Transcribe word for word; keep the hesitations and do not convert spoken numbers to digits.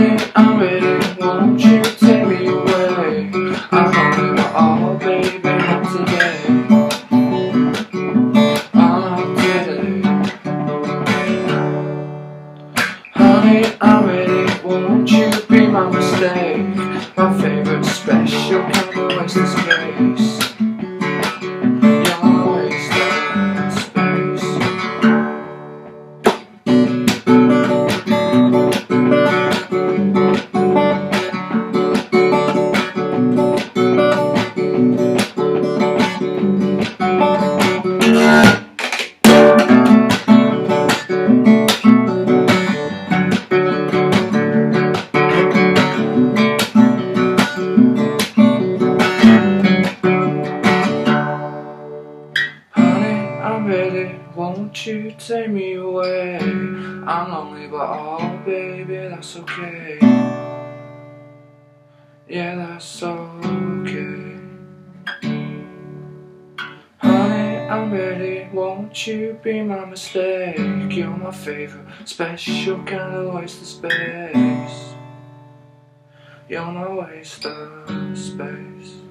Honey, I'm ready, won't you take me away? I'm only my all, baby, not today. Oh, not today. Honey, I'm ready, won't you be my mistake? My favorite special kind of waste of space. You're my waste of space. I'm ready, won't you take me away? I'm lonely but oh baby, that's okay. Yeah, that's okay. Honey, I'm ready, won't you be my mistake? You're my favorite, special kind of waste of space. You're my waste of space.